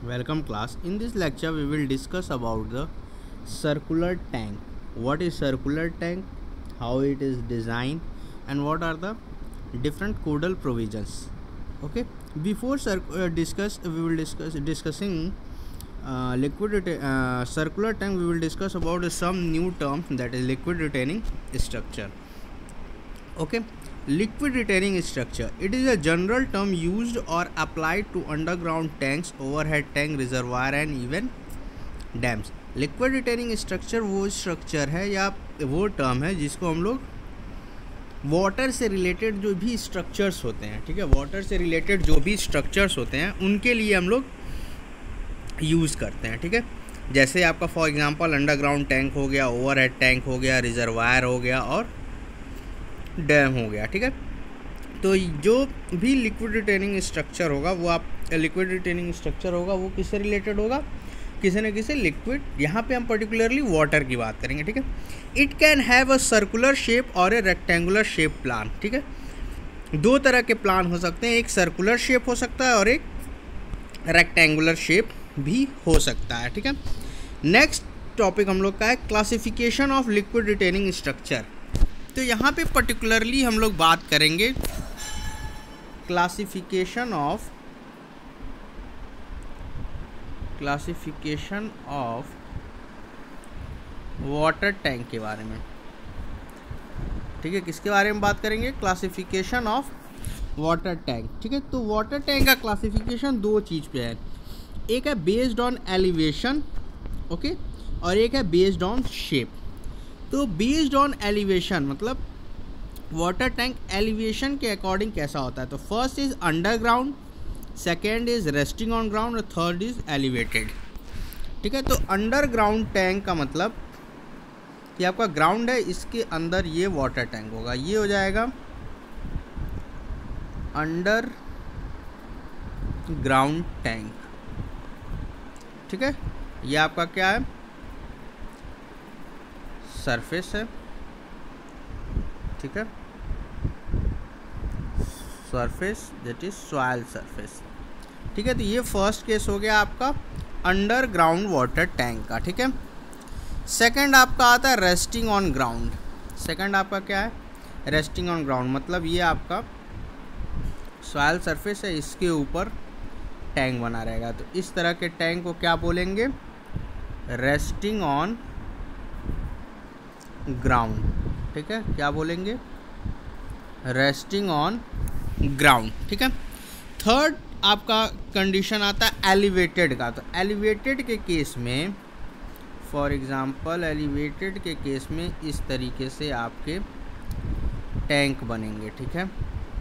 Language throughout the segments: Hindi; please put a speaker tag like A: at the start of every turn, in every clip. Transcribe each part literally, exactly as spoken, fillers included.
A: Welcome class. In this lecture we will discuss about the circular tank. What is circular tank, how it is designed, and what are the different codal provisions. Okay. Before cir- uh, discuss we will discuss discussing uh, liquid reta- uh, circular tank. We will discuss about uh, some new terms, that is liquid retaining structure. Okay. Liquid retaining structure. It is a general term used or applied to underground tanks, overhead tank, reservoir and even dams. Liquid retaining structure वो स्ट्रक्चर है या वो टर्म है जिसको हम लोग वाटर से रिलेटेड जो भी स्ट्रक्चर्स होते हैं, ठीक है, वाटर से रिलेटेड जो भी स्ट्रक्चर्स होते हैं उनके लिए हम लोग यूज़ करते हैं. ठीक है, जैसे आपका फॉर एग्जांपल अंडरग्राउंड टैंक हो गया, ओवरहेड टैंक हो गया, रिजर्वायर हो गया और डैम हो गया. ठीक है, तो जो भी लिक्विड रिटेनिंग स्ट्रक्चर होगा वो आप लिक्विड रिटेनिंग स्ट्रक्चर होगा वो किससे रिलेटेड होगा, किसी न किसी लिक्विड. यहाँ पे हम पर्टिकुलरली वाटर की बात करेंगे. ठीक है, it can have a circular shape और ए रेक्टेंगुलर शेप प्लान. ठीक है, दो तरह के प्लान हो सकते हैं, एक सर्कुलर शेप हो सकता है और एक रेक्टेंगुलर शेप भी हो सकता है. ठीक है, नेक्स्ट टॉपिक हम लोग का है classification of liquid retaining structure. तो यहाँ पे पर्टिकुलरली हम लोग बात करेंगे classification of classification of water tank के बारे में. ठीक है, किसके बारे में बात करेंगे, क्लासिफिकेशन ऑफ वाटर टैंक. ठीक है, तो वाटर टैंक का क्लासिफिकेशन दो चीज़ पे है, एक है बेस्ड ऑन एलिवेशन, ओके, और एक है बेस्ड ऑन शेप. तो बेस्ड ऑन एलिवेशन मतलब वाटर टैंक एलिवेशन के अकॉर्डिंग कैसा होता है. तो first is underground, second is resting on ground और थर्ड इज एलिवेटेड. ठीक है, तो अंडरग्राउंड टैंक का मतलब कि आपका ग्राउंड है, इसके अंदर ये वाटर टैंक होगा, ये हो जाएगा अंडर ग्राउंड टैंक. ठीक है, ये आपका क्या है, सरफेस है. ठीक है, surface that is soil surface. ठीक है, तो ये फर्स्ट केस हो गया आपका अंडरग्राउंड वाटर टैंक का. ठीक है, सेकंड आपका आता है रेस्टिंग ऑन ग्राउंड. सेकंड आपका क्या है, रेस्टिंग ऑन ग्राउंड मतलब ये आपका सॉइल सरफेस है, इसके ऊपर टैंक बना रहेगा. तो इस तरह के टैंक को क्या बोलेंगे, रेस्टिंग ऑन ग्राउंड. ठीक है, क्या बोलेंगे, रेस्टिंग ऑन ग्राउंड. ठीक है, थर्ड आपका कंडीशन आता है एलिवेटेड का. तो एलिवेटेड के केस में फॉर एग्जांपल एलिवेटेड के केस में इस तरीके से आपके टैंक बनेंगे. ठीक है,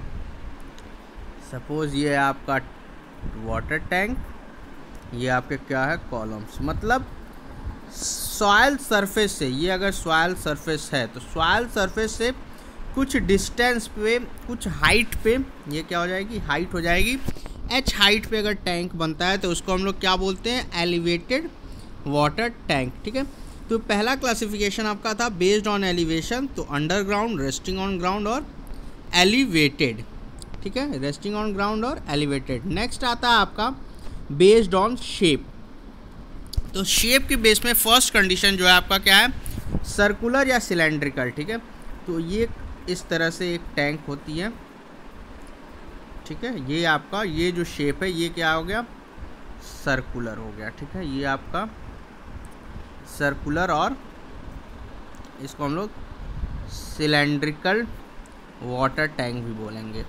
A: सपोज ये आपका वाटर टैंक, ये आपके क्या है, कॉलम्स. मतलब सॉइल सरफेस से, ये अगर सॉइल सरफेस है तो सॉइल सरफेस से कुछ डिस्टेंस पे, कुछ हाइट पे, ये क्या हो जाएगी, हाइट हो जाएगी. एच हाइट पे अगर टैंक बनता है तो उसको हम लोग क्या बोलते हैं, एलिवेटेड वाटर टैंक. ठीक है, तो पहला क्लासिफिकेशन आपका था बेस्ड ऑन एलिवेशन, तो अंडरग्राउंड, रेस्टिंग ऑन ग्राउंड और एलिवेटेड. ठीक है, रेस्टिंग ऑन ग्राउंड और एलिवेटेड. नेक्स्ट आता है आपका बेस्ड ऑन शेप. तो शेप के बेस में फर्स्ट कंडीशन जो है आपका क्या है, सर्कुलर या सिलेंड्रिकल. ठीक है, तो ये इस तरह से एक टैंक होती है. ठीक है, ये आपका ये जो शेप है ये क्या हो गया, सर्कुलर हो गया. ठीक है, ये आपका सर्कुलर और इसको हम लोग सिलेंड्रिकल वाटर टैंक भी बोलेंगे.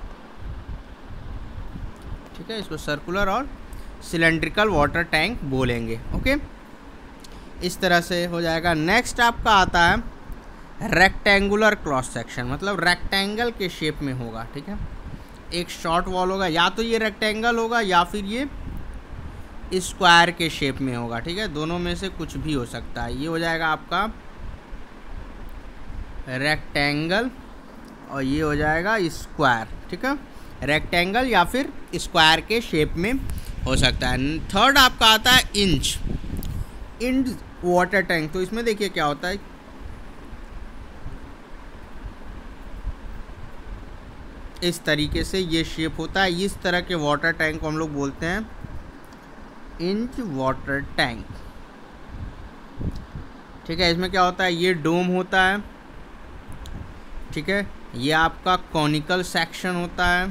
A: ठीक है, इसको सर्कुलर और सिलेंड्रिकल वाटर टैंक बोलेंगे. ओके, इस तरह से हो जाएगा. नेक्स्ट आपका आता है रेक्टेंगुलर क्रॉस सेक्शन, मतलब रेक्टेंगल के शेप में होगा. ठीक है, एक शॉर्ट वॉल होगा, या तो ये रेक्टेंगल होगा या फिर ये स्क्वायर के शेप में होगा. ठीक है, दोनों में से कुछ भी हो सकता है. ये हो जाएगा आपका रेक्टेंगल और ये हो जाएगा स्क्वायर. ठीक है, रेक्टेंगल या फिर स्क्वायर के शेप में हो सकता है. थर्ड आपका आता है इंच इंच वाटर टैंक. तो इसमें देखिए क्या होता है, इस तरीके से ये शेप होता है. इस तरह के वाटर टैंक को हम लोग बोलते हैं इंच वाटर टैंक। ठीक है, इसमें क्या होता है, ये डोम होता है। ठीक है, ये आपका कॉनिकल सेक्शन होता है,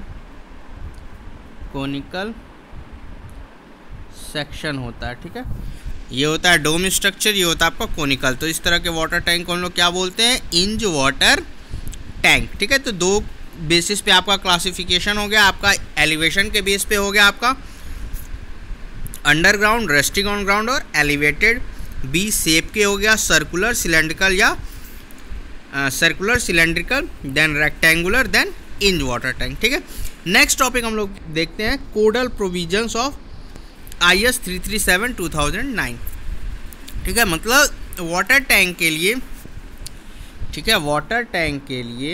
A: कॉनिकल सेक्शन होता है। ठीक है, ये होता है डोम स्ट्रक्चर, ये होता है आपका कॉनिकल। तो इस तरह के वाटर टैंक को हम लोग क्या बोलते हैं, इंच वाटर टैंक। ठीक है, तो दो बेसिस पे आपका क्लासिफिकेशन हो गया। आपका एलिवेशन के बेस पे हो गया आपका अंडरग्राउंड, रेस्टिंग ऑन ग्राउंड और एलिवेटेड। बी शेप के हो गया सर्कुलर, सिलेंड्रिकल या circular, cylindrical, then rectangular, then Intze water tank. ठीक है, नेक्स्ट टॉपिक हम लोग देखते हैं codal provisions of I S three three seven two thousand nine. ठीक है, मतलब वाटर टैंक के लिए, ठीक है, वाटर टैंक के लिए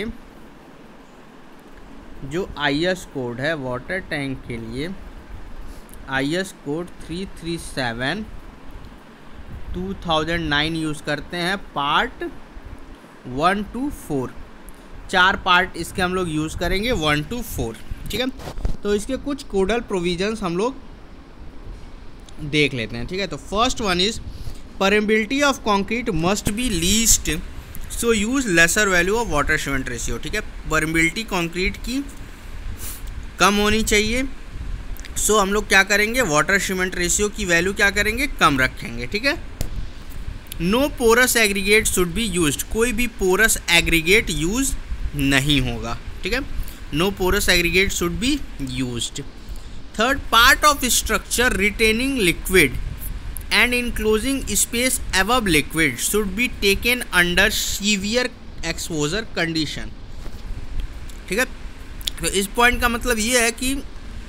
A: जो आई एस कोड है, वाटर टैंक के लिए I S code three three seven two thousand nine use करते हैं। पार्ट वन टू फोर, चार पार्ट इसके हम लोग यूज़ करेंगे, वन टू फोर। ठीक है, तो इसके कुछ कोडल प्रोविजंस हम लोग देख लेते हैं। ठीक है, तो first one is permeability of concrete must be least, so use lesser value of water cement ratio. ठीक है, परमेबिलिटी कंक्रीट की कम होनी चाहिए, सो so, हम लोग क्या करेंगे, वाटर सीमेंट रेशियो की वैल्यू क्या करेंगे, कम रखेंगे। ठीक है, no porous aggregate should be used, कोई भी पोरस एग्रीगेट यूज नहीं होगा। ठीक है, no porous aggregate should be used. Third, part of structure retaining liquid and enclosing space above liquid should be taken under severe exposure condition. ठीक है, तो इस पॉइंट का मतलब ये है कि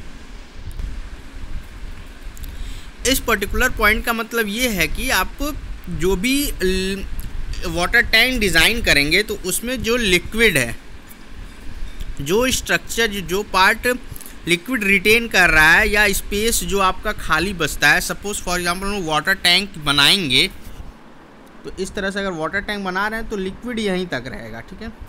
A: इस पर्टिकुलर पॉइंट का मतलब ये है कि आप जो भी वाटर टैंक डिज़ाइन करेंगे तो उसमें जो लिक्विड है, जो स्ट्रक्चर, जो पार्ट लिक्विड रिटेन कर रहा है या स्पेस जो आपका खाली बचता है, सपोज फॉर एग्जांपल हम वाटर टैंक बनाएंगे तो इस तरह से अगर वाटर टैंक बना रहे हैं तो लिक्विड यहीं तक रहेगा। ठीक है,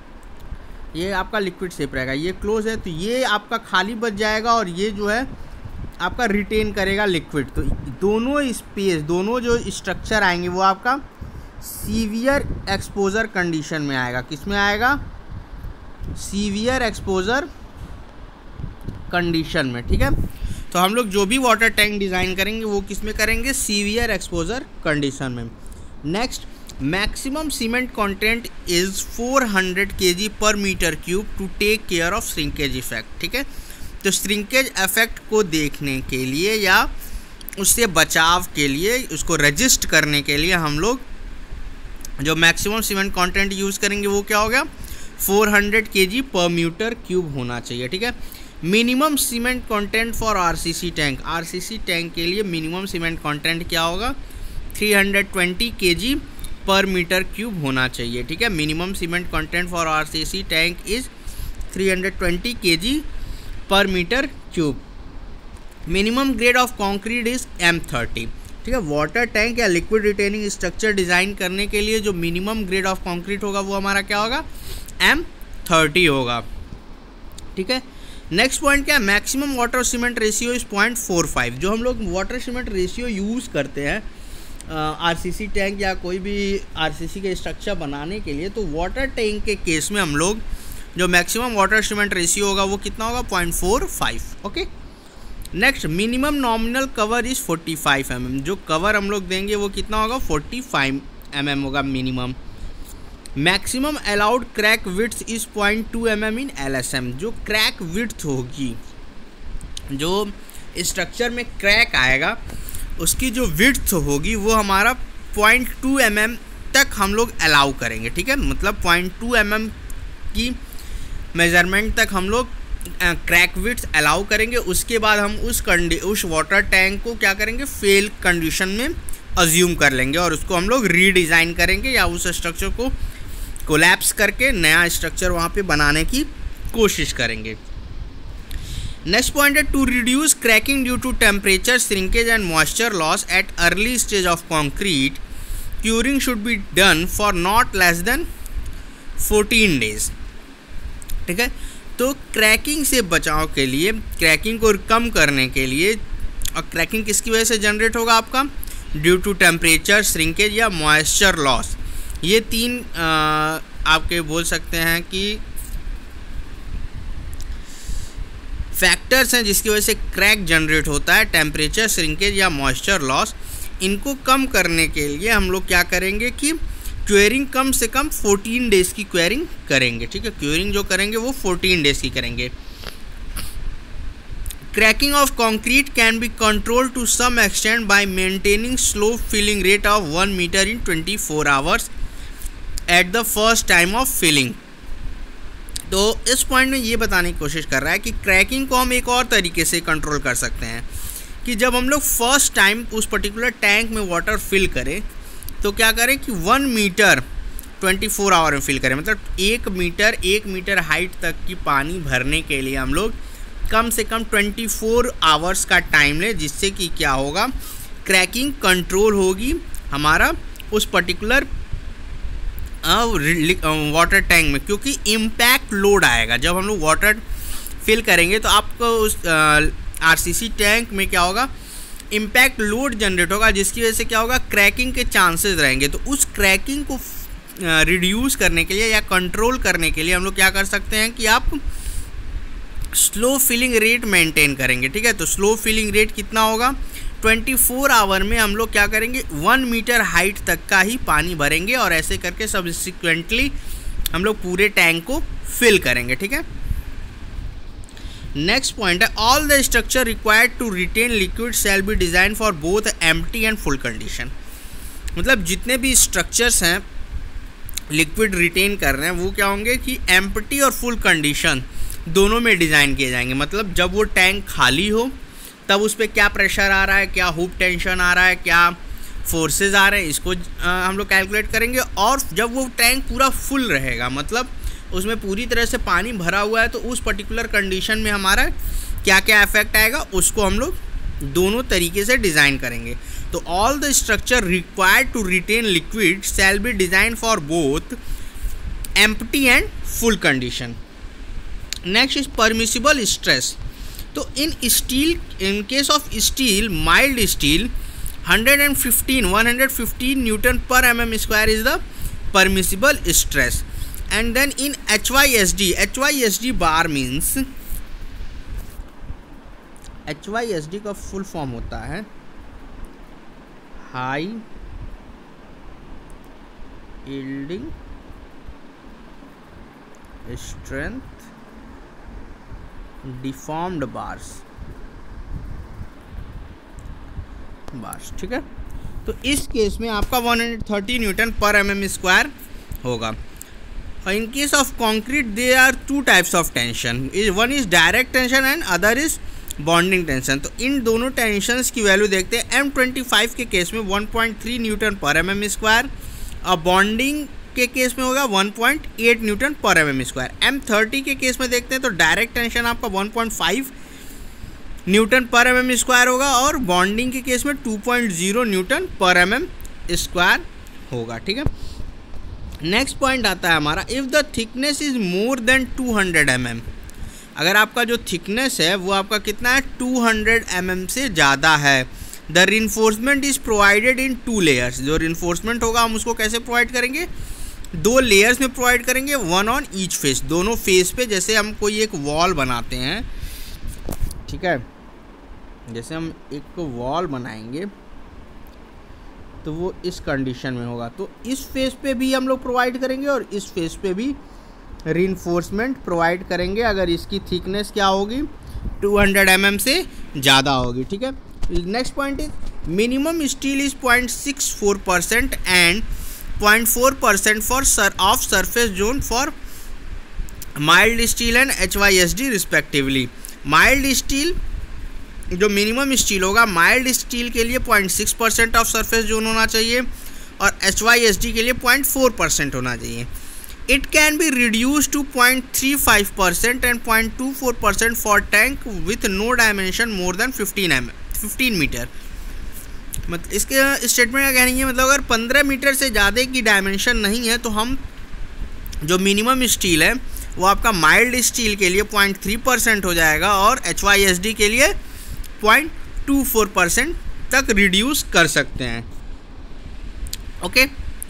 A: ये आपका लिक्विड शेप रहेगा, ये क्लोज है तो ये आपका खाली बच जाएगा और ये जो है आपका रिटेन करेगा लिक्विड। तो दोनों स्पेस, दोनों जो स्ट्रक्चर आएंगे वो आपका सीवियर एक्सपोजर कंडीशन में आएगा। किस में आएगा, सीवियर एक्सपोजर कंडीशन में। ठीक है, तो हम लोग जो भी वाटर टैंक डिज़ाइन करेंगे वो किस में करेंगे, सीवियर एक्सपोजर कंडीशन में। Next, maximum cement content is four hundred kg per meter cube to take care of shrinkage effect. ठीक है, तो श्रिंकेज इफेक्ट को देखने के लिए या उससे बचाव के लिए, उसको रजिस्ट करने के लिए हम लोग जो मैक्सिमम सीमेंट कंटेंट यूज़ करेंगे वो क्या हो गया, four hundred kg per meter cube होना चाहिए। ठीक है, minimum cement content for RCC tank, RCC tank के लिए मिनिमम सीमेंट कंटेंट क्या होगा, three hundred twenty kg per meter cube होना चाहिए। ठीक है, minimum cement content for RCC tank is three hundred twenty kg per meter cube. Minimum grade of concrete is M thirty. ठीक है, वाटर टैंक या लिक्विड रिटेनिंग स्ट्रक्चर डिज़ाइन करने के लिए जो मिनिमम ग्रेड ऑफ कंक्रीट होगा वो हमारा क्या होगा, एम थर्टी होगा। ठीक है, नेक्स्ट पॉइंट क्या है, maximum water cement ratio is point four five. जो हम लोग वाटर सीमेंट रेशियो यूज़ करते हैं आरसीसी टैंक या कोई भी आरसीसी के स्ट्रक्चर बनाने के लिए, तो वाटर टैंक के केस में हम लोग जो मैक्सिमम वाटर सीमेंट रेशियो होगा वो कितना होगा, point four five. Okay, next, minimum nominal cover is forty five M M. जो कवर हम लोग देंगे वो कितना होगा, फोर्टी फाइव एम एम होगा minimum. Maximum allowed crack width is point two M M in L S M. जो क्रैक विड्थ होगी, जो स्ट्रक्चर में क्रैक आएगा उसकी जो विड्थ होगी वो हमारा पॉइंट टू एम एम तक हम लोग अलाउ करेंगे। ठीक है, मतलब पॉइंट टू एम एम की मेजरमेंट तक हम लोग क्रैक विड्थ अलाउ करेंगे। उसके बाद हम उस कंडी उस वाटर टैंक को क्या करेंगे, फेल कंडीशन में अज्यूम कर लेंगे और उसको हम लोग रीडिज़ाइन करेंगे या उस स्ट्रक्चर को कोलैप्स करके नया स्ट्रक्चर वहाँ पे बनाने की कोशिश करेंगे। नेक्स्ट पॉइंट है, to reduce cracking due to temperature, shrinkage and moisture loss at early stage of concrete, curing should be done for not less than fourteen days. ठीक है, तो क्रैकिंग से बचाव के लिए, क्रैकिंग को कम करने के लिए और क्रैकिंग किसकी वजह से जनरेट होगा आपका? ड्यू टू टेम्परेचर, श्रिंकेज या मॉइस्चर लॉस। ये तीन आ, आपके बोल सकते हैं कि फैक्टर्स हैं जिसकी वजह से क्रैक जनरेट होता है, टेम्परेचर, श्रिंकेज या मॉइस्चर लॉस। इनको कम करने के लिए हम लोग क्या करेंगे कि क्वेरिंग कम से कम फोर्टीन डेज की क्वेरिंग करेंगे। ठीक है, क्वेरिंग जो करेंगे वो फोर्टीन डेज की करेंगे। Cracking of concrete can be control to some extent by maintaining slow filling rate of one meter in twenty four hours at the first time of filling. तो इस पॉइंट में ये बताने की कोशिश कर रहा है कि क्रैकिंग को हम एक और तरीके से कंट्रोल कर सकते हैं कि जब हम लोग फर्स्ट टाइम उस पर्टिकुलर टैंक में वाटर फिल करें तो क्या करें कि one meter twenty four hour में फिल करें। मतलब एक मीटर एक मीटर हाइट तक की पानी भरने के लिए हम लोग कम से कम ट्वेंटी फोर आवर्स का टाइम लें, जिससे कि क्या होगा, क्रैकिंग कंट्रोल होगी हमारा उस पर्टिकुलर वाटर टैंक में, क्योंकि इम्पैक्ट लोड आएगा जब हम लोग वाटर फिल करेंगे तो आपको उस आरसीसी टैंक में क्या होगा, इम्पैक्ट लोड जनरेट होगा, जिसकी वजह से क्या होगा, क्रैकिंग के चांसेस रहेंगे। तो उस क्रैकिंग को रिड्यूस करने के लिए या कंट्रोल करने के लिए हम लोग क्या कर सकते हैं कि आप स्लो फिलिंग रेट मेंटेन करेंगे। ठीक है, तो स्लो फिलिंग रेट कितना होगा, ट्वेंटी फोर आवर में हम लोग क्या करेंगे, वन मीटर हाइट तक का ही पानी भरेंगे और ऐसे करके सब्सिक्वेंटली हम लोग पूरे टैंक को फिल करेंगे। ठीक है, नेक्स्ट पॉइंट है all the structure required to retain liquid shall be design for both empty and full condition. मतलब जितने भी स्ट्रक्चर्स हैं लिक्विड रिटेन कर रहे हैं वो क्या होंगे कि एम्प्टी और फुल कंडीशन दोनों में डिज़ाइन किए जाएंगे। मतलब जब वो टैंक खाली हो तब उस पर क्या प्रेशर आ रहा है, क्या हुप टेंशन आ रहा है, क्या फोर्सेस आ रहे हैं, इसको आ, हम लोग कैलकुलेट करेंगे। और जब वो टैंक पूरा फुल रहेगा, मतलब उसमें पूरी तरह से पानी भरा हुआ है, तो उस पर्टिकुलर कंडीशन में हमारा क्या क्या इफेक्ट आएगा उसको हम लोग दोनों तरीके से डिज़ाइन करेंगे। तो all the structure required to retain liquid shall be design for both empty and full condition. Next is permissible stress. तो in steel, in case of steel, mild steel, one fifteen newton per M M square is the permissible stress. And then in H Y S D, H Y S D bar means, H Y S D का फुल फॉर्म होता है high yielding strength deformed bars bars ठीक है, तो इस केस में आपका one thirty newton per M M square होगा। और in case of concrete there are two types of tension, is one is direct tension and other is bonding tension. तो इन दोनों टेंशंस की वैल्यू देखते हैं। एम ट्वेंटी फाइव के केस में one point three newton per M M square और बॉन्डिंग के केस में होगा one point eight Newton per M M square. M thirty के केस में देखते हैं तो डायरेक्ट टेंशन आपका one point five newton per M M square होगा और बॉन्डिंग के केस में two point zero newton per M M square होगा। ठीक है, नेक्स्ट पॉइंट आता है हमारा, if the thickness is more than two hundred M M. अगर आपका जो थिकनेस है वो आपका कितना है, टू हंड्रेड एम एम से ज़्यादा है, the reinforcement is provided in two layers. जो रिइंफोर्समेंट होगा हम उसको कैसे प्रोवाइड करेंगे, दो लेयर्स में प्रोवाइड करेंगे, वन ऑन ईच फेस, दोनों फेस पे। जैसे हम कोई एक वॉल बनाते हैं, ठीक है, जैसे हम एक वॉल बनाएंगे तो वो इस कंडीशन में होगा, तो इस फेस पे भी हम लोग प्रोवाइड करेंगे और इस फेस पे भी रीइंफोर्समेंट प्रोवाइड करेंगे अगर इसकी थिकनेस क्या होगी, टू हंड्रेड एम एम से ज़्यादा होगी। ठीक है, next point is minimum steel is point six four percent and point four percent for sir of surface zone for mild steel and H Y S D respectively. Mild steel जो मिनिमम स्टील होगा, माइल्ड स्टील के लिए point six percent of surface zone होना चाहिए और एच वाई एस डी के लिए पॉइंट फोर परसेंट होना चाहिए। It can be reduce to point three five percent and point two four percent for tank with no dimension more than fifteen M fifteen meter. मतलब इसके स्टेटमेंट का कहना है, मतलब अगर पंद्रह मीटर से ज़्यादा की डायमेंशन नहीं है तो हम जो मिनिमम स्टील है वो आपका माइल्ड स्टील के लिए पॉइंट थ्री परसेंट हो जाएगा और एच वाई एस डी के लिए पॉइंट टू फोर परसेंट तक रिड्यूस कर सकते हैं। ओके,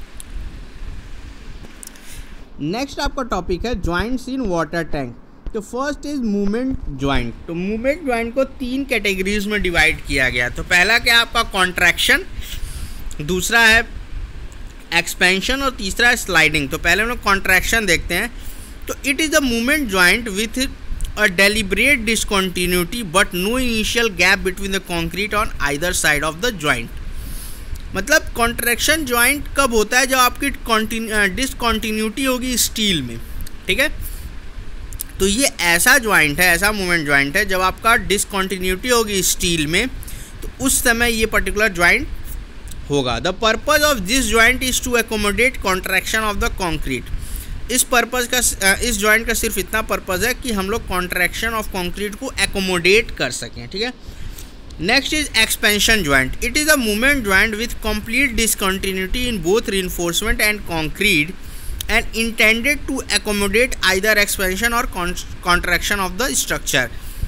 A: नेक्स्ट आपका टॉपिक है जॉइंट्स इन वाटर टैंक। तो फर्स्ट इज मूवमेंट जॉइंट। तो मूवमेंट जॉइंट को तीन कैटेगरीज में डिवाइड किया गया। तो पहला क्या आपका कॉन्ट्रैक्शन, दूसरा है एक्सपेंशन और तीसरा है स्लाइडिंग। तो पहले हम लोग कॉन्ट्रैक्शन देखते हैं। तो it is the movement joint with a deliberate discontinuity but no initial gap between the concrete on either side of the joint. मतलब कॉन्ट्रैक्शन जॉइंट कब होता है, जब आपकी डिसकॉन्टिन्यूटी होगी स्टील में, ठीक है। तो ये ऐसा जॉइंट है, ऐसा मूवमेंट जॉइंट है जब आपका डिसकॉन्टिन्यूटी होगी स्टील में, तो उस समय ये पर्टिकुलर जॉइंट होगा। The purpose of this joint is to accommodate contraction of the concrete. इस पर्पज का, इस जॉइंट का सिर्फ इतना पर्पज है कि हम लोग कॉन्ट्रैक्शन ऑफ कॉन्क्रीट को एकोमोडेट कर सकें, ठीक है। Next is expansion joint. It is a movement joint with complete discontinuity in both reinforcement and concrete and intended to accommodate either expansion or contraction of the structure।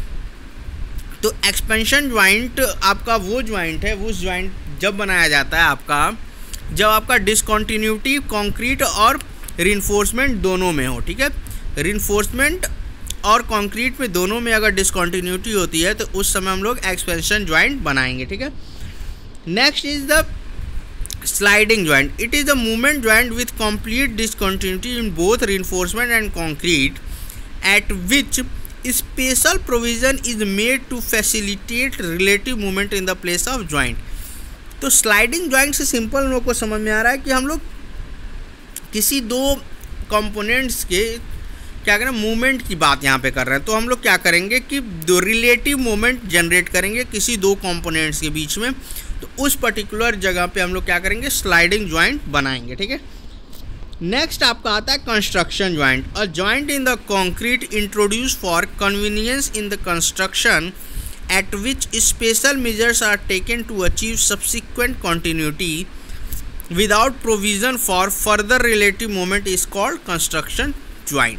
A: तो एक्सपेंशन जॉइंट आपका वो जॉइंट है, वो जॉइंट जब बनाया जाता है आपका, जब आपका डिसकंटिन्यूटी कंक्रीट और reinforcement दोनों में हो, ठीक है। reinforcement और कंक्रीट में दोनों में अगर डिसकंटिन्यूटी होती है तो उस समय हम लोग एक्सपेंशन जॉइंट बनाएंगे, ठीक है। Next is the sliding joint. It is the movement joint with complete discontinuity in both reinforcement and concrete at which special provision is made to facilitate relative movement in the place of joint. तो स्लाइडिंग जॉइंट से सिंपल हम लोग को समझ में आ रहा है कि हम लोग किसी दो कंपोनेंट्स के क्या करें, मूवमेंट की बात यहाँ पे कर रहे हैं। तो हम लोग क्या करेंगे कि दो रिलेटिव मूवमेंट जनरेट करेंगे किसी दो कंपोनेंट्स के बीच में। तो उस पर्टिकुलर जगह पे हम लोग क्या करेंगे, स्लाइडिंग जॉइंट बनाएंगे, ठीक है। नेक्स्ट आपका आता है construction joint. A joint in the concrete introduce for convenience in the construction at which special measures are taken to achieve subsequent continuity without provision for further relative movement is called construction joint.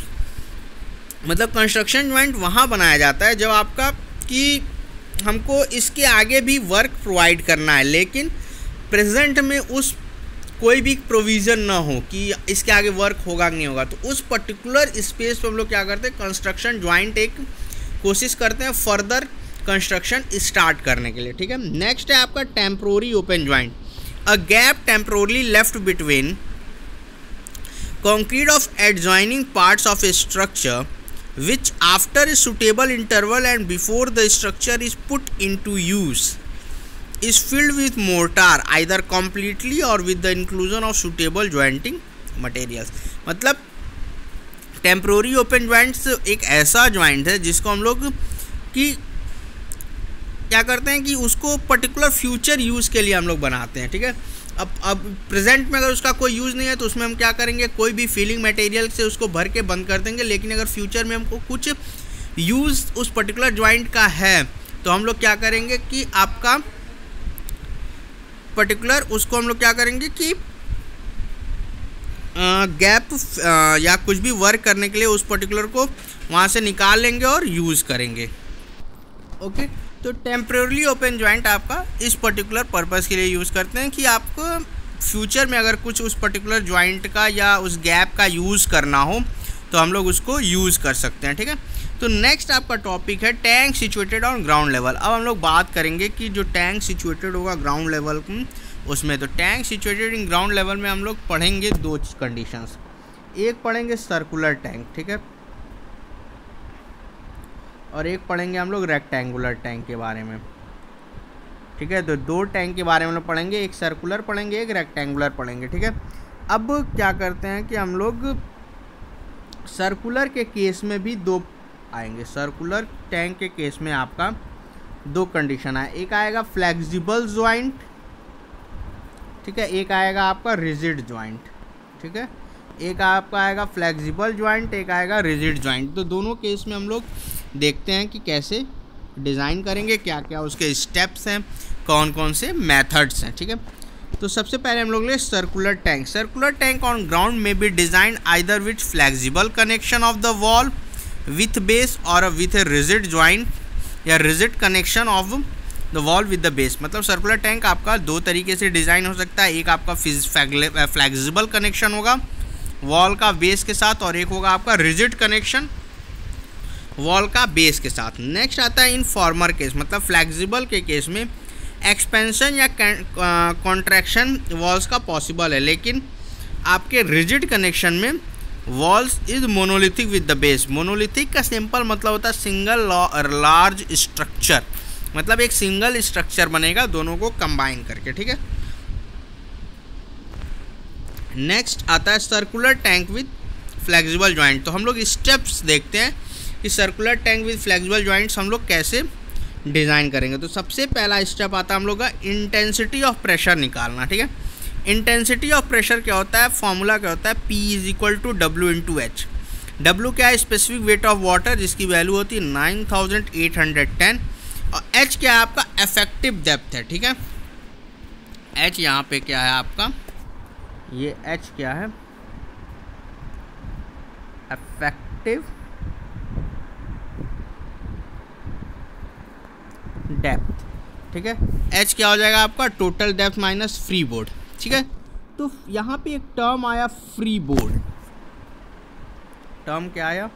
A: मतलब कंस्ट्रक्शन जॉइंट वहाँ बनाया जाता है जब आपका कि हमको इसके आगे भी वर्क प्रोवाइड करना है, लेकिन प्रेजेंट में उस कोई भी प्रोविज़न ना हो कि इसके आगे वर्क होगा कि नहीं होगा। तो उस पर्टिकुलर स्पेस पे हम लोग क्या करते हैं, कंस्ट्रक्शन जॉइंट एक कोशिश करते हैं फर्दर कंस्ट्रक्शन स्टार्ट करने के लिए, ठीक है। नेक्स्ट है आपका temporary open joint. A gap temporarily left between concrete of adjoining parts of a structure which after a suitable interval and before the structure is put into use is filled with mortar either completely or with the inclusion of suitable jointing materials। मतलब टेम्प्रोरी ओपन जॉइंट्स एक ऐसा जॉइंट है जिसको हम लोग कि क्या करते हैं कि उसको पर्टिकुलर फ्यूचर यूज़ के लिए हम लोग बनाते हैं, ठीक है। अब अब प्रेजेंट में अगर उसका कोई यूज़ नहीं है तो उसमें हम क्या करेंगे, कोई भी फिलिंग मटेरियल से उसको भर के बंद कर देंगे। लेकिन अगर फ्यूचर में हमको कुछ यूज़ उस पर्टिकुलर जॉइंट का है तो हम लोग क्या करेंगे कि आपका पर्टिकुलर उसको हम लोग क्या करेंगे कि गैप या कुछ भी वर्क करने के लिए उस पर्टिकुलर को वहाँ से निकाल लेंगे और यूज़ करेंगे। ओके, तो टेम्परेरी ओपन जॉइंट आपका इस पर्टिकुलर पर्पस के लिए यूज़ करते हैं कि आपको फ्यूचर में अगर कुछ उस पर्टिकुलर जॉइंट का या उस गैप का यूज़ करना हो तो हम लोग उसको यूज़ कर सकते हैं, ठीक है। तो नेक्स्ट आपका टॉपिक है tank situated on ground level. अब हम लोग बात करेंगे कि जो टैंक सिचुएटेड होगा ग्राउंड लेवल उसमें, तो tank situated in ground level में हम लोग पढ़ेंगे दो कंडीशंस। एक पढ़ेंगे सर्कुलर टैंक, ठीक है, और एक पढ़ेंगे हम लोग रेक्टेंगुलर टैंक के बारे में, ठीक है। तो दो टैंक के बारे में हम लोग पढ़ेंगे, एक सर्कुलर पढ़ेंगे, एक रेक्टेंगुलर पढ़ेंगे, ठीक है। अब क्या करते हैं कि हम लोग सर्कुलर के केस में भी दो आएंगे। सर्कुलर टैंक के केस में आपका दो कंडीशन है, एक आएगा फ्लेक्सिबल जॉइंट, ठीक है, एक आएगा आपका रिजिड जॉइंट, ठीक है। एक आपका आएगा फ्लेक्सिबल जॉइंट, एक आएगा रिजिड जॉइंट। तो दोनों केस में हम लोग देखते हैं कि कैसे डिज़ाइन करेंगे, क्या क्या उसके स्टेप्स हैं, कौन कौन से मेथड्स हैं, ठीक है। तो सबसे पहले हम लोग ले circular tank. Circular tank on ground में be designed either with flexible connection of the wall, with base और विथ ए रिजिड जॉइंट या rigid connection of the wall with the base. मतलब सर्कुलर टैंक आपका दो तरीके से डिज़ाइन हो सकता है, एक आपका फ्लेक्सिबल कनेक्शन होगा वॉल का बेस के साथ और एक होगा आपका रिजिड कनेक्शन वॉल का बेस के साथ। नेक्स्ट आता है इन फॉर्मर केस, मतलब फ्लेक्सिबल के केस में एक्सपेंशन या कॉन्ट्रैक्शन वॉल्स का पॉसिबल है, लेकिन आपके रिजिड कनेक्शन में walls is monolithic with the base. Monolithic का सिंपल मतलब होता है सिंगल लार्ज स्ट्रक्चर, मतलब एक सिंगल स्ट्रक्चर बनेगा दोनों को कंबाइन करके, ठीक है। नेक्स्ट आता है circular tank with flexible joint. तो हम लोग स्टेप्स देखते हैं कि circular tank with flexible joints हम लोग कैसे डिज़ाइन करेंगे। तो सबसे पहला स्टेप आता है हम लोग का इंटेंसिटी ऑफ प्रेशर निकालना, ठीक है। इंटेंसिटी ऑफ प्रेशर क्या होता है, फॉर्मूला क्या होता है, P is equal to W into H. W क्या है, स्पेसिफिक वेट ऑफ वाटर जिसकी वैल्यू होती है nine thousand eight hundred ten, और एच क्या है आपका इफेक्टिव डेप्थ है, ठीक है। एच यहाँ पे क्या है आपका, ये एच क्या है, इफेक्टिव डेप्थ, ठीक है। एच क्या हो जाएगा आपका, total depth minus free board, ठीक है। तो यहाँ पे एक टर्म आया फ्री बोर्ड, टर्म क्या आया,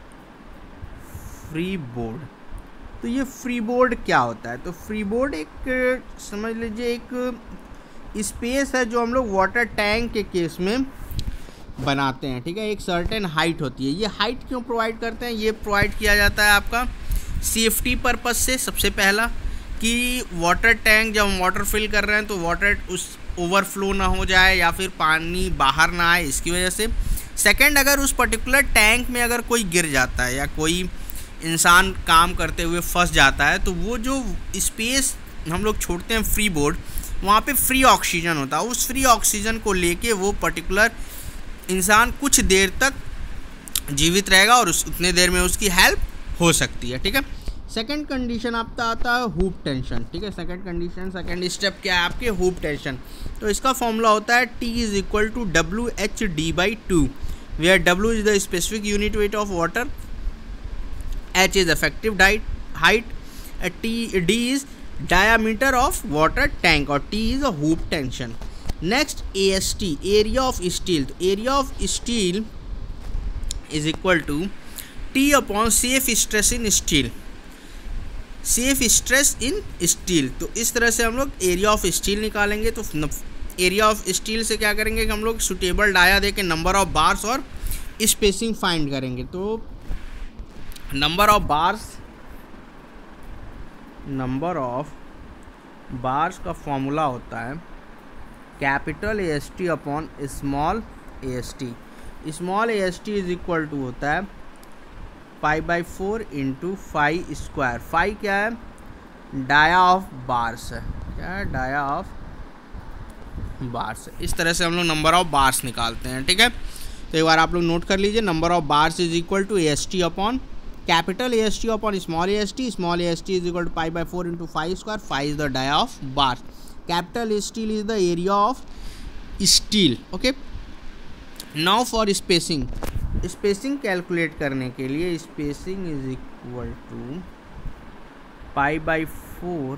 A: फ्री बोर्ड। तो ये फ्री बोर्ड क्या होता है, तो फ्री बोर्ड एक समझ लीजिए एक स्पेस है जो हम लोग वाटर टैंक के केस में बनाते हैं, ठीक है। एक सर्टेन हाइट होती है, ये हाइट क्यों प्रोवाइड करते हैं, ये प्रोवाइड किया जाता है आपका सेफ्टी पर्पस से। सबसे पहला कि वाटर टैंक जब हम वाटर फिल कर रहे हैं तो वाटर उस ओवरफ्लो ना हो जाए या फिर पानी बाहर ना आए, इसकी वजह से। सेकंड, अगर उस पर्टिकुलर टैंक में अगर कोई गिर जाता है या कोई इंसान काम करते हुए फंस जाता है तो वो जो स्पेस हम लोग छोड़ते हैं फ्री बोर्ड, वहाँ पे फ्री ऑक्सीजन होता है, उस फ्री ऑक्सीजन को लेके वो पर्टिकुलर इंसान कुछ देर तक जीवित रहेगा और उस उतने देर में उसकी हेल्प हो सकती है, ठीक है। सेकंड कंडीशन आपका आता है हुप टेंशन, ठीक है। सेकंड कंडीशन, सेकंड स्टेप क्या है आपके, हुप टेंशन। तो इसका फॉर्मूला होता है T is equal to W H D by two, where W is the specific unit weight of water, H is effective height, T D is diameter of water tank और T is a hoop tension. Next A S T, area of steel. तो area of steel is equal to T upon safe stress in steel, safe stress in steel. तो इस तरह से हम लोग एरिया ऑफ स्टील निकालेंगे। तो एरिया ऑफ स्टील से क्या करेंगे कि हम लोग सुटेबल डाया दे के नंबर ऑफ बार्स और स्पेसिंग फाइंड करेंगे। तो number of bars, number of bars का फॉर्मूला होता है capital A S T upon small A S T. Small A S T is equal to होता है pi by four into five square. Five क्या है, डाया ऑफ बार्स है, क्या है, डाया ऑफ बार्स। इस तरह से हम लोग नंबर ऑफ बार्स निकालते हैं, ठीक है। तो एक बार आप लोग नोट कर लीजिए, number of bars is equal to A S T upon capital A S T upon small A S T. Small A S T is equal to pi by four into five square, five is the dia of bars, capital steel is the area of steel, okay. Now for spacing, spacing calculate करने के लिए spacing is equal to pi by four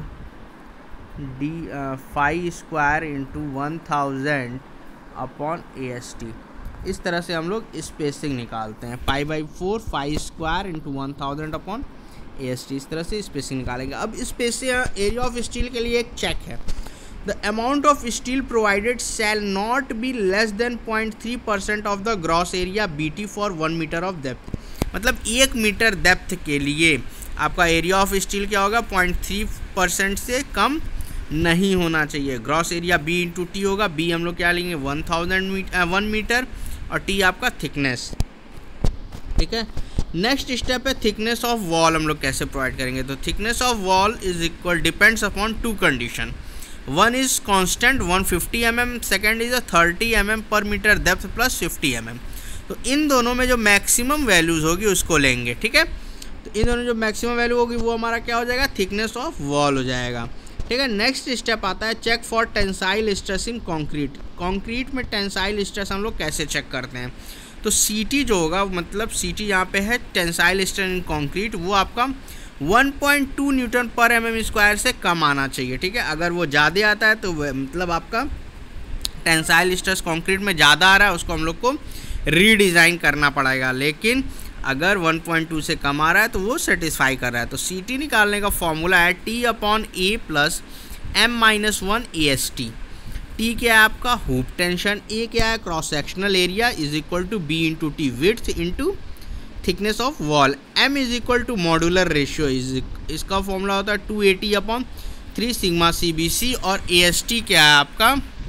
A: D five square into one thousand upon A S T. इस तरह से हम लोग स्पेसिंग निकालते हैं, pi by four five square into one thousand upon A S T. इस तरह से स्पेसिंग निकालेंगे। अब स्पेसिंग एरिया ऑफ स्टील के लिए एक चेक है, the amount of steel provided shall not be less than point three percent of the gross area B T for one metre of depth. मतलब एक मीटर डेप्थ के लिए आपका एरिया ऑफ स्टील क्या होगा, पॉइंट थ्री परसेंट से कम नहीं होना चाहिए। Gross area B into T होगा, बी हम लोग क्या लेंगे one thousand metre one metre और टी आपका थिकनेस, ठीक है। नेक्स्ट स्टेप है थिकनेस ऑफ वॉल, हम लोग कैसे प्रोवाइड करेंगे। तो thickness of wall is equal depends upon two condition, one is constant one fifty M M, second is a thirty M M per metre depth plus fifty M M. तो इन दोनों में जो मैक्सिमम वैल्यूज होगी उसको लेंगे, ठीक है। तो इन दोनों जो मैक्सिमम वैल्यू होगी वो हमारा क्या हो जाएगा, थिकनेस ऑफ वॉल हो जाएगा, ठीक है। नेक्स्ट स्टेप आता है check for tensile stress in concrete. Concrete में टेंसाइल स्ट्रेस हम लोग कैसे चेक करते हैं। तो सी टी जो होगा, मतलब सी टी यहाँ पे है टेंसाइल स्ट्रेस इन कॉन्क्रीट, वो आपका one point two newton per M M square से कम आना चाहिए, ठीक है। अगर वो ज़्यादा आता है तो मतलब आपका टेंसाइल स्ट्रेस कंक्रीट में ज़्यादा आ रहा है, उसको हम लोग को रीडिज़ाइन करना पड़ेगा। लेकिन अगर वन पॉइंट टू से कम आ रहा है तो वो सेटिस्फाई कर रहा है। तो सी टी निकालने का फॉर्मूला है T upon A plus M minus one A S T. T क्या है आपका हुप टेंशन, ए क्या है cross sectional area is equal to B into T width into thickness of wall, M is equal to modular ratio is इसका फॉर्मूला होता है two eighty upon three sigma C B C. और ए एस टी क्या है आपका,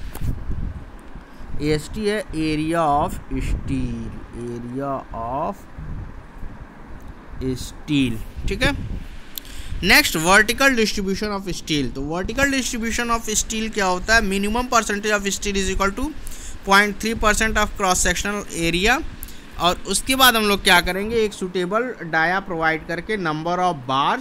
A: ए एस टी है area of steel, area of steel, ठीक है। Next vertical distribution of steel. तो वर्टिकल डिस्ट्रीब्यूशन ऑफ स्टील क्या होता है, minimum percentage of steel is equal to point three percent of cross sectional area. और उसके बाद हम लोग क्या करेंगे, एक सुटेबल डाया प्रोवाइड करके number of bars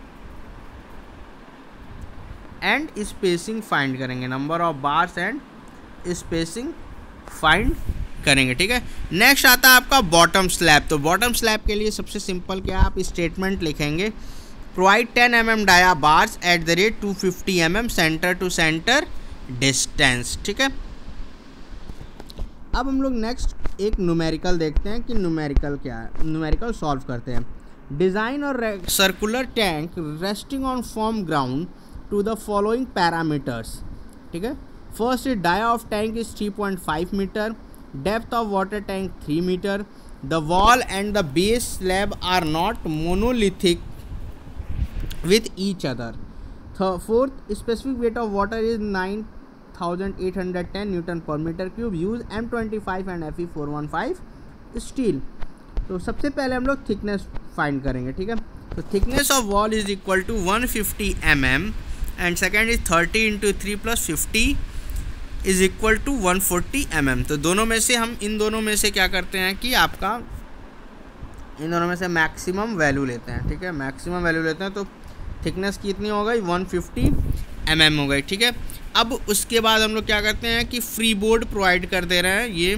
A: and spacing find करेंगे, number of bars and spacing find करेंगे, ठीक है। नेक्स्ट आता है आपका बॉटम स्लैब। तो बॉटम स्लैब के लिए सबसे सिंपल क्या है, आप स्टेटमेंट लिखेंगे provide ten M M dia bars at the rate two fifty M M centre to centre distance, ठीक है। अब हम लोग नेक्स्ट एक न्यूमेरिकल देखते हैं कि न्यूमेरिकल क्या है, न्यूमेरिकल सॉल्व करते हैं। डिज़ाइन और circular tank resting on firm ground to the following parameters, ठीक है। First is dia of tank is three point five metre, depth of water tank three metre, the wall and the base slab are not monolithic with each other. Th fourth, specific weight of water is nine thousand eight hundred ten newton per meter cube. Use M twenty-five and F E four fifteen steel. तो सबसे पहले हम लोग थिकनेस फाइंड करेंगे, ठीक है। तो thickness of wall is equal to one fifty M M and second is thirty into three plus fifty is equal to one forty M M. तो दोनों में से हम इन दोनों में से क्या करते हैं कि आपका इन दोनों में से मैक्सिमम वैल्यू लेते हैं, ठीक है। मैक्सिमम वैल्यू लेते हैं तो थिकनेस कितनी हो गई, वन फिफ्टी एम एम हो गई, ठीक है। अब उसके बाद हम लोग क्या करते हैं कि फ्री बोर्ड प्रोवाइड कर दे रहे हैं, ये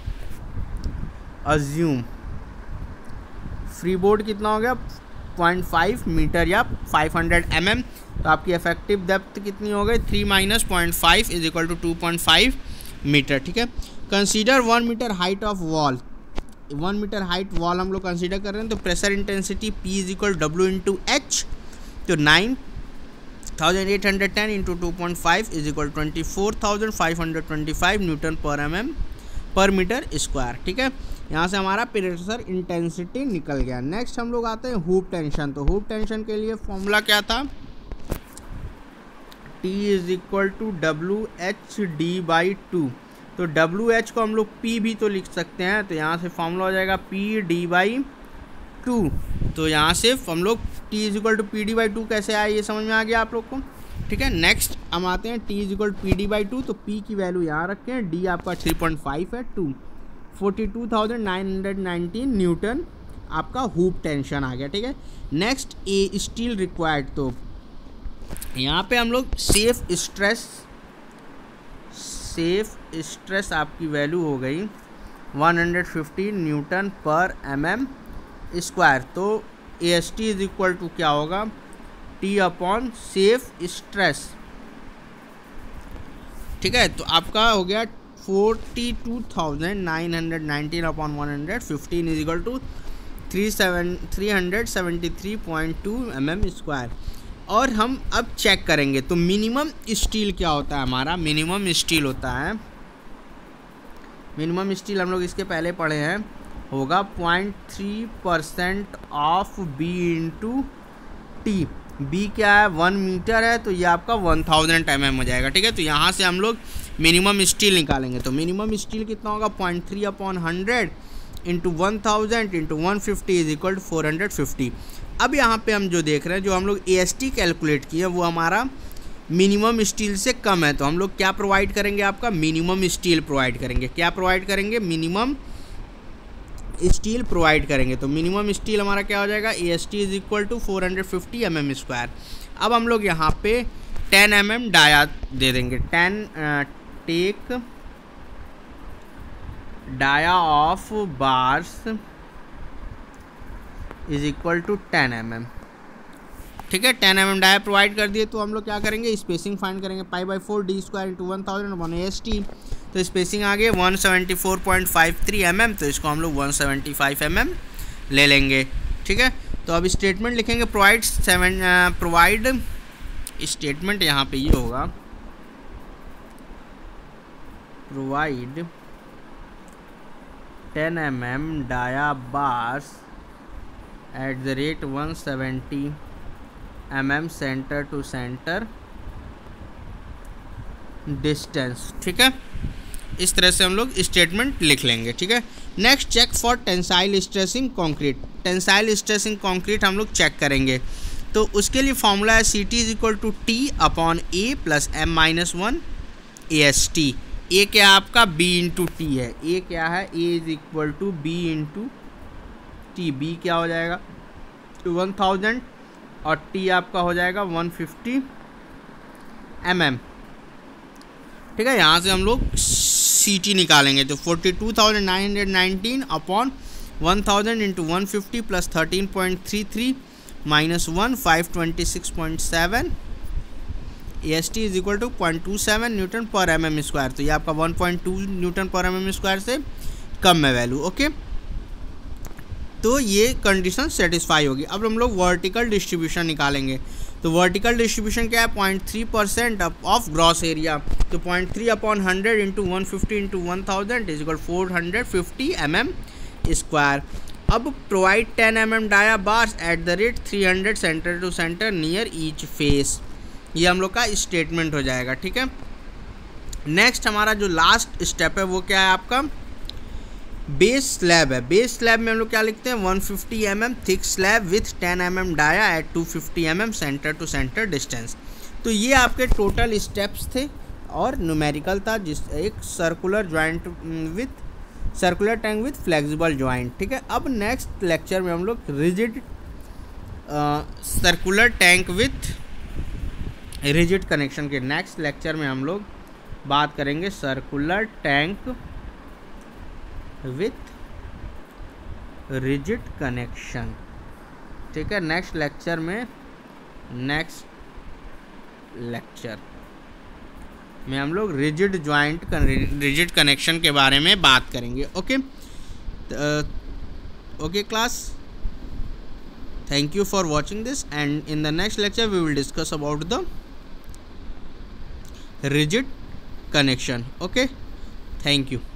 A: अज्यूम फ्री बोर्ड कितना हो गया पॉइंट फाइव मीटर या फाइव हंड्रेड एम एम। तो आपकी इफेक्टिव डेप्थ कितनी हो गई, three minus point five is equal to two point five metre, ठीक है। Consider one metre height of wall, one metre height wall हम लोग कंसीडर कर रहे हैं। तो pressure intensity P is equal W into H, तो nine thousand eight hundred ten into two point five is equal twenty four thousand five hundred twenty five newton per M M per metre square, ठीक है। यहाँ से हमारा प्रेशर इंटेंसिटी निकल गया। नेक्स्ट हम लोग आते हैं हुप टेंशन। तो हुप टेंशन के लिए फॉर्मूला क्या था, T is equal to W H D by two. तो डब्ल्यू एच को हम लोग P भी तो लिख सकते हैं, तो यहाँ से फॉर्मूला हो जाएगा P डी बाई टू। तो यहाँ से हम लोग T is equal to P D by two कैसे आए, ये समझ में आ गया आप लोग को, ठीक है। नेक्स्ट हम आते हैं T is equal to P D by two. तो P की वैल्यू यहाँ रखें, D आपका थ्री पॉइंट फाइव है, to forty two thousand nine hundred nineteen newton आपका हुप टेंशन आ गया, ठीक है। Next A steel required. तो यहाँ पे हम लोग सेफ स्ट्रेस सेफ स्ट्रेस आपकी वैल्यू हो गई one hundred fifty newton per M M square. तो A S T is equal to क्या होगा, टी अपॉन सेफ स्ट्रेस, ठीक है। तो आपका हो गया forty two thousand nine hundred nineteen upon one hundred fifteen is equal to three seven three hundred seventy three point two M M square. और हम अब चेक करेंगे तो मिनिमम स्टील क्या होता है हमारा, मिनिमम स्टील होता है, मिनिमम स्टील हम लोग इसके पहले पढ़े हैं, होगा point three percent of B into T. B क्या है, वन मीटर है, तो ये आपका वन थाउजेंड एम एम हो जाएगा, ठीक है। तो यहाँ से हम लोग मिनिमम स्टील निकालेंगे। तो मिनिमम स्टील कितना होगा, point three upon hundred into one thousand into one fifty is equal to four hundred fifty. अब यहाँ पे हम जो देख रहे हैं, जो हम लोग ए एस टी कैलकुलेट किए वो हमारा मिनिमम स्टील से कम है। तो हम लोग क्या प्रोवाइड करेंगे, आपका मिनिमम स्टील प्रोवाइड करेंगे। क्या प्रोवाइड करेंगे, मिनिमम स्टील प्रोवाइड करेंगे। तो मिनिमम स्टील हमारा क्या हो जाएगा, A S T is equal to four hundred fifty M M square. अब हम लोग यहाँ पे टेन एम एम डाया दे देंगे, ten take dia of bars is equal to ten M m, ठीक है। Ten M M dia provide कर दिए तो हम लोग क्या करेंगे, स्पेसिंग फाइंड करेंगे, pi by four D square into one thousand one S T. तो स्पेसिंग आ गई one seventy four point five three m M, तो इसको हम लोग one seventy five M m ले लेंगे। ठीक है, तो अब स्टेटमेंट लिखेंगे, प्रोवाइड सेवन प्रोवाइड स्टेटमेंट यहाँ पे ये होगा, provide ten M M dia bars at the rate one seventy m M centre to centre distance. ठीक है, इस तरह से हम लोग स्टेटमेंट लिख लेंगे। ठीक है, next check for tensile stressing concrete. Tensile stressing concrete हम लोग चेक करेंगे, तो उसके लिए फॉर्मूला है C T is equal to T upon A plus M minus one A S T. A क्या आपका बी इंटू टी है, ए क्या है, A is equal to B into T. B क्या हो जाएगा वन थाउजेंड और टी आपका हो जाएगा वन फिफ्टी एम एम। ठीक है, यहाँ से हम लोग सी टी निकालेंगे, तो forty two thousand nine hundred nineteen upon one thousand into one fifty plus thirteen point three three minus one five twenty six point seven A S T is equal to point two seven newton per M M square. तो ये आपका one point two newton per M M square से कम है वैल्यू। ओके, तो ये कंडीशन सेटिस्फाई होगी। अब हम लोग वर्टिकल डिस्ट्रीब्यूशन निकालेंगे, तो वर्टिकल डिस्ट्रीब्यूशन क्या है, point three percent of gross area. तो point three upon hundred into one fifty into one thousand is equal four hundred fifty M M square. अब provide ten M M dia bars at the rate three hundred centre to centre near each face. ये हम लोग का स्टेटमेंट हो जाएगा। ठीक है, नेक्स्ट हमारा जो लास्ट स्टेप है वो क्या है आपका, बेस स्लैब है। बेस स्लैब में हम लोग क्या लिखते हैं, one fifty M m thick slab with ten M M dia at two fifty M M centre to centre distance. तो ये आपके टोटल स्टेप्स थे और न्यूमेरिकल था, जिस एक circular joint with circular tank with flexible joint. ठीक है, अब नेक्स्ट लेक्चर में हम लोग rigid circular tank with rigid connection के नेक्स्ट लेक्चर में हम लोग बात करेंगे circular tank with rigid connection. ठीक है, नेक्स्ट लेक्चर में नेक्स्ट लेक्चर में हम लोग रिजिड जॉइंट रिजिड कनेक्शन के बारे में बात करेंगे। Okay okay class, thank you for watching this, and in the next lecture we will discuss about the rigid connection. Okay, thank you.